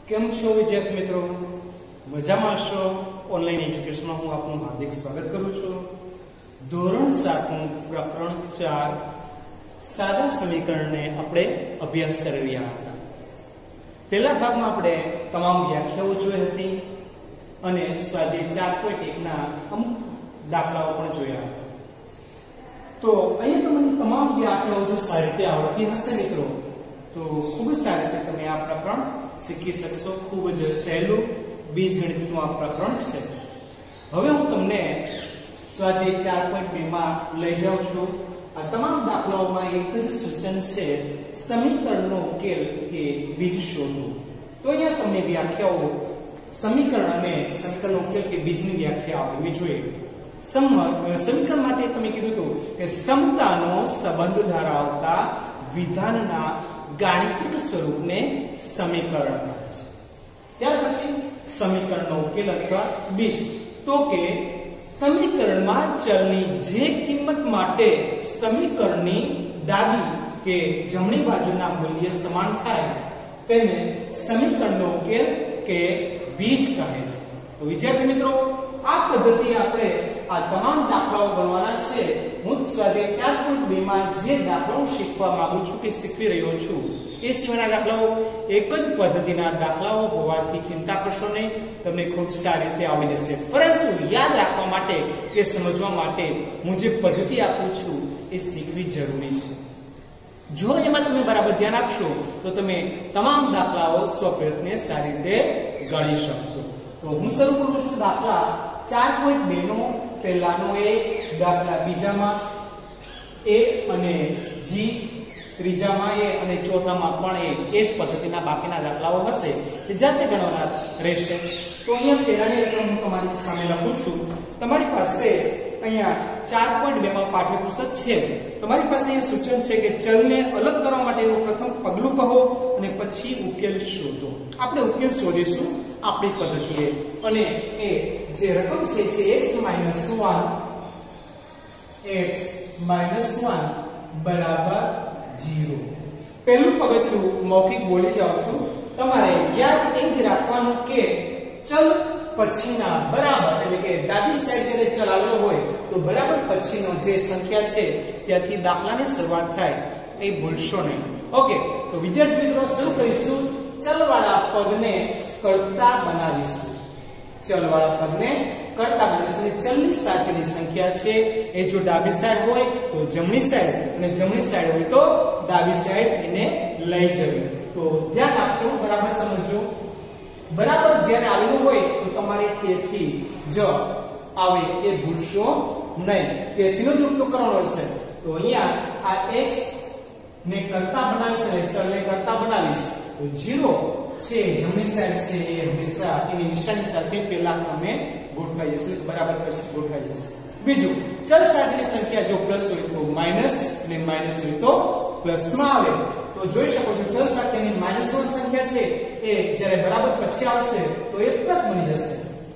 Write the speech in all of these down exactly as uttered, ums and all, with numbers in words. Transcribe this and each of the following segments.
કેમ છો વિદ્યાર્થી મિત્રો? મજામાં છો? ઓનલાઈન એજ્યુકેશનમાં હું આપનું હાર્દિક સ્વાગત કરું છું. ધોરણ સાત નું પ્રકરણ ચાર સાદા સમીકરણને આપણે અભ્યાસ કરી રહ્યા હતા. પહેલા ભાગમાં આપણે તમામ વ્યાખ્યાઓ જોઈ હતી અને સ્વાધ્યાય ચાર પોઈન્ટ એક ના અમુક દાખલાઓ પણ જોયા હતા. તો અહીંયા તમને તમામ વ્યાખ્યાઓ જો સારી રીતે આવડતી હશે મિત્રો તો ખૂબ જ સારી રીતે તમે આ પ્રકરણ શીખી શકશો. ખૂબ જ સહેલું બીજગણિતનું આ પ્રકરણ છે. હવે હું તમને સ્વાધ્યાય ચાર પોઈન્ટ બે માં લઈ જાઉં છું. આ તમામ દાખલાઓમાં એક જ સૂચન છે, સમીકરણનો ઉકેલ કે બીજ શોધો. તો અહીંયા તમને વ્યાખ્યાઓ સમીકરણ અને સમીકરણનો ઉકેલ કે બીજની વ્યાખ્યા આપવી જોઈએ. સમીકરણ માટે તમે કીધું હતું કે સમતાનો સંબંધ ધરાવતા વિધાનના ગાણિતિક સ્વરૂપને સમીકરણ કહે છે. ત્યાર પછી સમીકરણનો ઉકેલ અથવા બીજ. તો કે સમીકરણમાં ચલની જે કિંમત માટે સમીકરણની ડાબી કે જમણી બાજુના મૂલ્ય સમાન થાય તેને સમીકરણનો ઉકેલ કે બીજ કહે છે. તો વિદ્યાર્થી મિત્રો, આ પદ્ધતિ આપણે આ તમામ દાખલાઓ ગણવાના છે. હું સ્વાધ્યાય ચાર પોઈન્ટ બે માં જે દાખલાઓ શીખવા માંગુ છું કે શીખવી રહ્યો છું એ સિવાયના દાખલાઓ એક જ પદ્ધતિના દાખલાઓ હોવાથી ચિંતા કરશો નહીં, તમને ખૂબ સારી રીતે આવડી જશે. પરંતુ યાદ રાખવા માટે કે સમજવા માટે હું જે પદ્ધતિ આપું છું એ શીખવી જરૂરી છે. જો એમાં તમે બરાબર ધ્યાન આપશો તો તમે તમામ દાખલાઓ સ્વપ્રયત્ને સારી રીતે ગણી શકશો. તો હું શરૂ કરું છું દાખલા ચાર પોઈન્ટ બે નો. પહેલાનો એ દાખલા, બીજામાં એ અને જી, ત્રીજામાં એ અને ચોથામાં પણ એ એ જ પદ્ધતિના બાકીના દાખલાઓ હશે કે જાતે ગણવાના રહેશે. તો અહીંયા પહેલાની રકમ હું તમારી સામે લખું છું. તમારી પાસે અહીંયા ચાર પોઈન્ટ બે માં પાઠ્યપુસ્તક છે જ. તમારી પાસે એ સૂચન છે કે ચલને અલગ કરવા માટેનું પ્રથમ પગલું કહો અને પછી ઉકેલ શોધો. આપણે ઉકેલ શોધીશું આપણી પદ્ધતિએ. અને એ જે રકમ છે જે x minus one x minus one બરાબર ઝીરો. પહેલું પગથિયું મૌખિક બોલી જાઉં છું. તમારે યાદ એ જ રાખવાનું કે ચલ પછીના બરાબર એટલે કે ડાબી સાઈડ જ્યારે ચલ આવેલો હોય તો બરાબર પછીનો જે સંખ્યા છે ત્યાંથી દાખલાની શરૂઆત થાય એ ભૂલશો નહીં. ઓકે, તો વિદ્યાર્થી મિત્રો શરૂ કરીશું. ચલવાળા પદને કરતા બનાવીશું. ચલવાળા પદને કરતા બનાવીશું. અને ચલની સાથેની સંખ્યા છે એ જો ડાબી સાઈડ હોય તો જમણી સાઈડ અને જમણી સાઈડ હોય તો ડાબી સાઈડ એને લઈ જવી. તો ધ્યાન આપશો, બરાબર સમજો. બરાબર જ્યારે આવેલું હોય તો તમારે તેથી જ આવે એ ભૂલશો નહીં. તેથીનો જ ઉપયોગ કરવાનો હશે. તો અહીંયા આ x ને કરતા બનાવીશ અને ચલને કરતા બનાવીશ તો ઝીરો છે જમણી સાઈડ છે એ હંમેશા એની નિશાની સાથે પહેલા ક્રમે ગોઠવાઈ જશે, બરાબર પછી ગોઠવાઈ જશે. બીજું, ચલ સાથેની સંખ્યા જો પ્લસ હોય તો માઈનસ અને માઈનસ હોય તો પ્લસ માં આવે. તો જોઈ શકો છો ચલ સાથેની માઈનસ વન સંખ્યા છે એ જ્યારે બરાબર પછી આવશે તો એ પ્લસ બની જશે.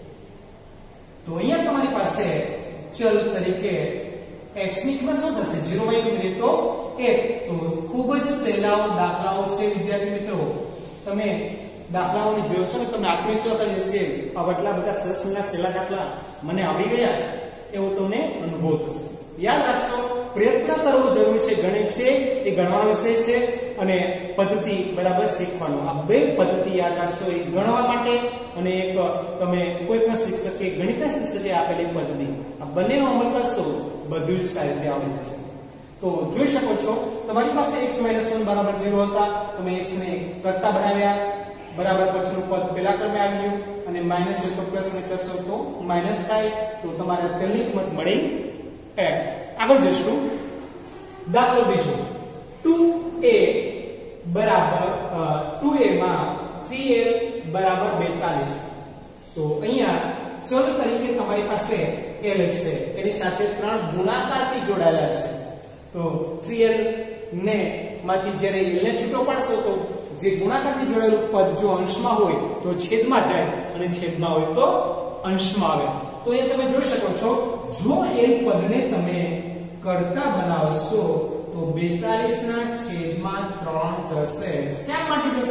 તો અહીંયા તમારી પાસે ચલ તરીકે x ની કિંમત શું થશે? ઝીરો વાય કરીએ તો એક. તો ખૂબ જ સહેલા દાખલાઓ છે વિદ્યાર્થી મિત્રો. તમે દાખલાઓને જોશો ને તમને આત્મવિશ્વાસ આવી જશે. આ આટલા બધા સરસ મજાના સહેલા દાખલા મને આવડી ગયા એવો તમને અનુભવ થશે. યાદ રાખશો, પ્રયત્ન કરવો જરૂરી છે. ગણિત છે એ ગણવાનો વિષય છે અને પદ્ધતિ બરાબર શીખવાનો. આ બે પદ્ધતિ યાદ રાખશો, એક ગણવા માટે અને એક તમે કોઈ પણ શિક્ષકે ગણિતના શિક્ષકે આપેલી પદ્ધતિ. આ બંનેનો અમલ કરશો બધું જ સારી રીતે આવડી જશે. તો જોઈ શકો છો તમારી પાસે x minus one બરાબર ઝીરો હતા. તમે x ને કરતા બનાવ્યા, બરાબર પછીનું પદ પહેલા ક્રમે આવ્યું અને માઈનસ હોય તો પ્લસ ને પ્લસ હોય તો માઈનસ થાય. તો તમારા ચલની કિંમત મળી x. આગળ જઈશું. દાખલો બીજો, ટુ એ બરાબર ટુ એ માં થ્રી એલ બરાબર બેતાલીસ. તો અહીંયા ચલ તરીકે તમારી પાસે l છે, એની સાથે ત્રણ ગુણાકારથી જોડાયેલા છે. તો થ્રી એલ ને માંથી જ્યારે l ને છૂટો પાડશો તો જે ગુણાકારથી જોડાયેલું પદ જો અંશમાં હોય તો છેદમાં જાય અને છેદમાં હોય તો અંશમાં આવે. તો એ તમે જોઈ શકો છો, જો l પદને તમે કરતા બનાવશો તો બેતાલીસ ના છેદમાં ત્રણ જશે. શા માટે જશે?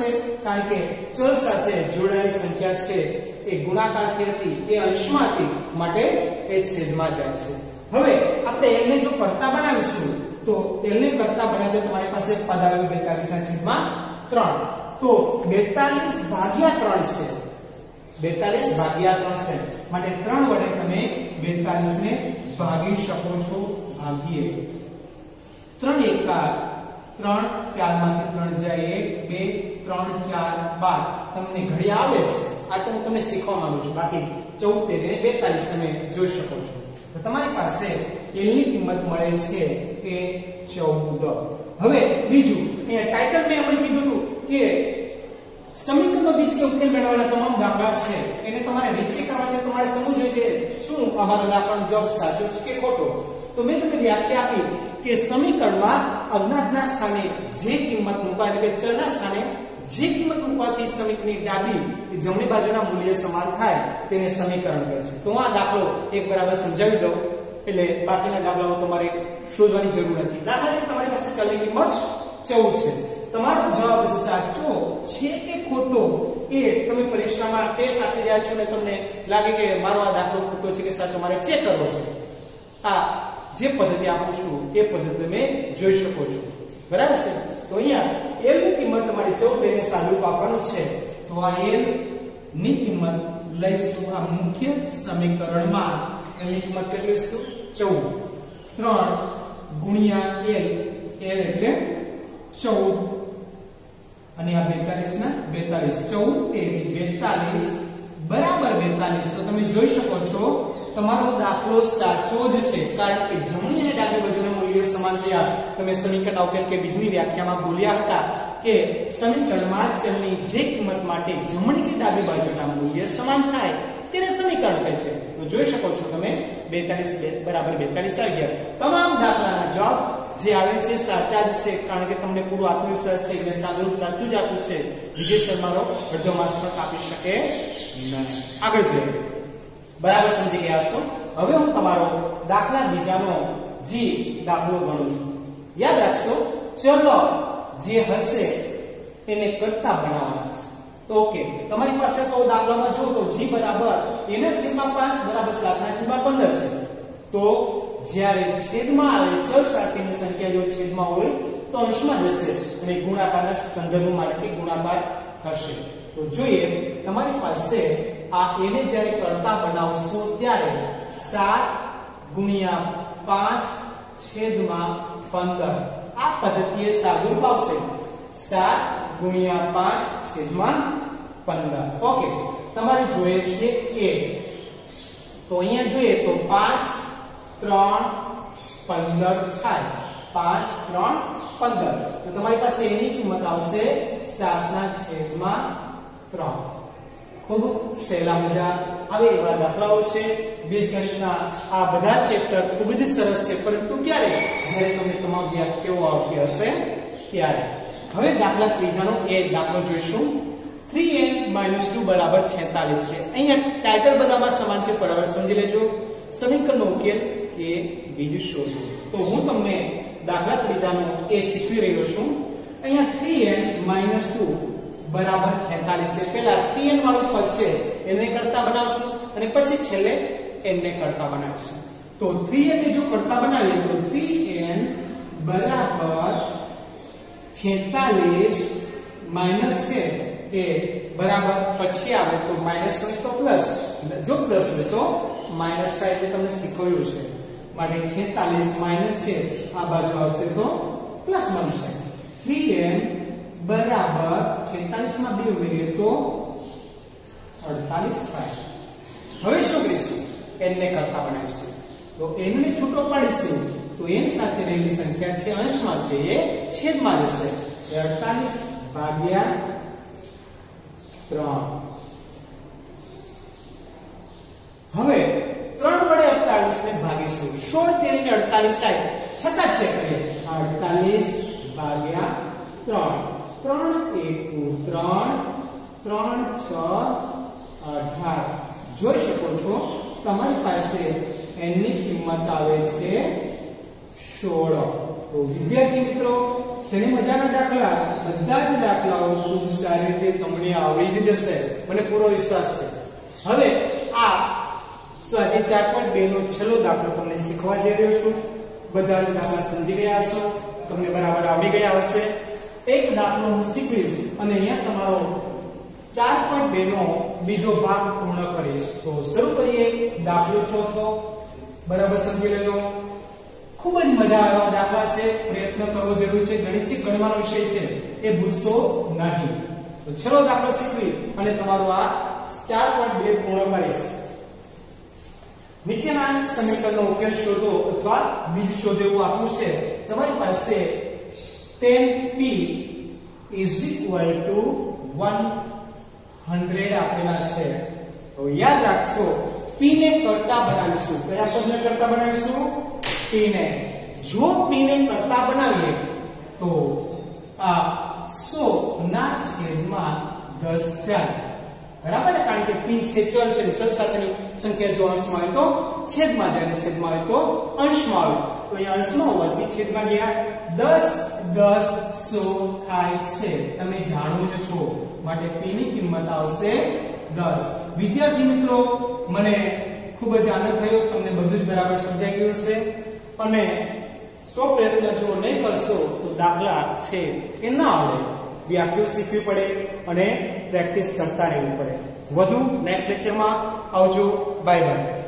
કારણ કે ચલ સાથે જોડાયેલી સંખ્યા છે એ ગુણાકારથી હતી, એ અંશમાં હતી, માટે એ છેદમાં જાય છે. હવે આપણે l ને જો કરતા બનાવીશું તો l ને કરતા બનાવીએ તો તમારી પાસે પદ આવ્યું બેતાલીસ ના છેદમાં ત્રણ. તો બેતાલીસ ભાગ્યા ત્રણ છે, બેતાલીસ ભાગ્યા ત્રણ છે, માટે ત્રણ વડે તમે બેતાલીસ ને ભાગી શકો છો. ભાગીએ ત્રણ એકા ત્રણ, ચાર માંથી ત્રણ જાય એક, બે, ત્રણ, ચાર, બાર. તમને ઘડી આવે છે, આ તો હું તમને શીખવા માંગુ છું. બાકી ચૌદ, તેર અને બેતાલીસ તમે જોઈ શકો છો. તો તમારી પાસે l ની કિંમત મળે છે કે ચૌદ. હવે બીજું અહીંયા ટાઇટલ મેં હમણાં કીધું હતું કે સમીકરણનો બીજ કે ઉકેલ મેળવવાના તમામ દાખલા છે એને તમારે નીચે કરવા છે. તમારે સમજવું જોઈએ કે શું અમારો દાખલાનો જવાબ સાચો છે કે ખોટો. તો મેં તમને વ્યાખ્યા આપી કે સમીકરણમાં અજ્ઞાતના સ્થાને જે કિંમત મૂકવા, એટલે કે ચલના સ્થાને જે કિંમત મૂકવાથી સમીકરણની ડાબી જમણી બાજુના મૂલ્ય સમાન થાય તેને સમીકરણ કહે છે. તો આ દાખલો એક બરાબર સમજાવી દઉં એટલે બાકીના દાખલાઓ તમારે શોધવાની જરૂર નથી. દાખલા તરીકે તમારી પાસે ચલની કિંમત ચૌદ છે. તમારો જવાબ સાચો છે કે ખોટો એ તમે પરીક્ષામાં ટેસ્ટ આપી રહ્યા છો અને તમને લાગે કે મારો આ દાખલો ખોટો છે કે સાચો, મારે ચેક કરવો છે. આ જે પદ્ધતિ આપું છું એ પદ્ધતિ તમે જોઈ શકો છો. બરાબર છે. તો અહીંયા l ની કિંમત તમારી ચૌદ લઈને સાદુરૂપ આપવાનું છે. તો આ l ની કિંમત લઈશું આ મુખ્ય સમીકરણમાં. l ની કિંમત કેટલી લઈશું? ચૌદ. ત્રણ ગુણ્યા l, l એટલે ચૌદ, અને આ બેતાલીસ ના બેતાલીસ, ચૌદ તેરી બેતાલીસ બરાબર બેતાલીસ. તો તમે જોઈ શકો છો તમારો દાખલો સાચો જ છે, કારણ કે જમણી અને ડાબી બાજુના મૂલ્યો સમાન થયા. તમે સમીકરણના ઉકેલ કે બીજની વ્યાખ્યામાં બોલ્યા હતા કે સમીકરણમાં ચલની જે કિંમત માટે જમણી કે ડાબી બાજુના મૂલ્ય સમાન થાય તેને સમીકરણ કહે છે. તો જોઈ શકો છો તમે બેતાલીસ બરાબર બેતાલીસ આવી ગયા. તમામ દાખલાના જવાબ જે આવે છે સાચા જ છે, કારણ કે તમને પૂરું આત્મવિશ્વાસ છે કે સાદુરૂપ સાચું જ આપ્યું છે. વિજય શર્માનો અડધો માર્ક્સ પણ કાપી શકે નહીં. આગળ જોઈએ. બરાબર સમજી ગયા છો? હવે હું તમારો દાખલા બીજાનો જે દાખલો ગણું છું. યાદ રાખશો, ચલો જે હશે એને કરતા બનાવવાના છે. તો ઓકે, તમારી પાસે તો દાખલામાં જો તો g બરાબર એના છેદમાં પાંચ બરાબર સાત ના છેદમાં પંદર છે. તો જ્યારે છેદમાં આવે ચલ સાથેની સંખ્યા જો છેદમાં હોય તો અંશમાં જશે અને ગુણાકારના સંદર્ભમાં એટલે કે ગુણાકાર થશે. તો જોઈએ તમારી પાસે આ એને જ્યારે કરતા બનાવશો ત્યારે સાત ગુણ્યા પાંચ છેદમાં પંદર આ પદ્ધતિએ સાદુરૂપ આવશે. સાત ગુણ્યા પાંચ છેદમાં પંદર. ઓકે, તમારે જોઈએ છે a. તો અહીંયા જોઈએ તો પાંચ ત્રણ પંદર થાય. પાંચ ત્રણ પંદર. તો તમારી પાસે એની કિંમત આવશે સાત ના છેદમાં ત્રણ. ખૂબ સહેલા મજા આવે એવા દાખલાઓ છે. બીજગણિતના આ બધા ચેપ્ટર ખૂબ જ સરસ છે, પરંતુ ક્યારે? જ્યારે તમને તમામ વ્યાખ્યાઓ આવતી હશે ત્યારે. હવે દાખલા ત્રીજાનો એક દાખલો જોઈશું. થ્રી એન માઇનસ ટુ બરાબર છેતાલીસ છે. અહીંયા ટાઇટલ બધામાં સમાન છે, બરાબર સમજી લેજો. સમીકરણનો ઉકેલ એ બીજું શોધો. તો હું તમને દાખલા ત્રીજાનો એ શીખવી રહ્યો છું. અહીંયા થ્રી એન માઇનસ ટુ બરાબર છેતાલીસ છે. પહેલા થ્રી એન વાળું પદ છે એને કરતા બનાવશું અને પછી છેલ્લે n ને કરતા બનાવીશું. તો થ્રી એન ને જો કરતા બનાવીએ તો થ્રી એન બરાબર છેતાલીસ માઇનસ છે એ બરાબર પછી આવે તો માઇનસ હોય તો પ્લસ, જો પ્લસ હોય તો માઇનસ થાય એટલે તમને શીખવ્યું છે. માટે છેતાલીસ માઇનસ છે આ બાજુ આવશે તો પ્લસ બનશે. થ્રી એન બરાબર છેતાલીસ માં બે ઉમેરીએ તો અડતાલીસ થાય. હવે શું કરીશું? n ને કરતા બનાવીશું. તો n ને છૂટો પાડીશું તો n સાથે રહેલી સંખ્યા છે અંશમાં છે એ છેદમાં જશે. અડતાલીસ ભાગ્યા ત્રણ. હવે ત્રણ વડે અડતાલીસ ને ભાગીશું. સોળ તેરી ને અડતાલીસ થાય, છતાં ચેક કરીએ. અડતાલીસ ભાગ્યા ત્રણ. ત્રણ એકુ ત્રણ, ત્રણ છ અઢાર. જોઈ શકો છો તમારી પાસે n ની કિંમત આવે છે સોળ. તો વિદ્યાર્થી મિત્રો, છે ને મજાના દાખલા? બધા જ દાખલાઓ ખૂબ સારી રીતે તમને આવડી જ જશે, મને પૂરો વિશ્વાસ છે. હવે આ સ્વાધ્યાય ચાર પોઈન્ટ બે નો છેલ્લો દાખલો તમને શીખવા જઈ રહ્યો છું. બધા જ દાખલા સમજી ગયા હશો, તમને બરાબર આવડી ગયા હશે. એક દાખલો હું શીખવીશ અને અહીંયા તમારો ચાર પોઈન્ટ બે નો બીજો ભાગ પૂર્ણ કરીશ. તો શરૂ કરીએ. દાખલો ચોથો બરાબર સમજી લેજો. ખૂબ જ મજા આવે એવા દાખલા છે, પ્રયત્ન કરવો જરૂરી છે. ગણિત છે, ગણવાનો વિષય છે, એ ભૂલશો નહીં. તો છેલ્લો દાખલો શીખવી અને તમારો આ ચાર પોઈન્ટ બે પૂર્ણ કરીશ. નીચેના સમીકરણનો ઉકેલ શોધો અથવા બીજ શોધો એવું આપ્યું છે. તમારી પાસે ten p is equal to one hundred આપેલા છે. તો યાદ રાખશો, p ને કરતા બનાવીશું. કયા પદને કરતા બનાવીશું? p ને. જો p ને કરતા બનાવીએ તો આ સો ના છેદમાં દસ જાય. બરાબર ને? કારણ કે p છે ચલ છે, ચલ સાથેની સંખ્યા જો અંશમાં હોય તો છેદમાં જાય, અને છેદમાં હોય તો અંશમાં આવે. તો અહીં અંશમાં હોવાથી છેદમાં ગયા. દસ દસ સો થાય છે, તમે જાણો જ છો. માટે p ની કિંમત આવશે દસ. વિદ્યાર્થી મિત્રો, મને ખૂબ જ આનંદ થયો, તમને બધું જ બરાબર સમજાઈ ગયું હશે. અને સો પ્રયત્ન જો નહીં કરશો તો દાખલા છે એ ના આવડે. વ્યાખ્યાઓ શીખવી પડે અને પ્રેક્ટિસ કરતા રહેવું પડે. વધુ નેક્સ્ટ લેક્ચરમાં આવજો. Bye by.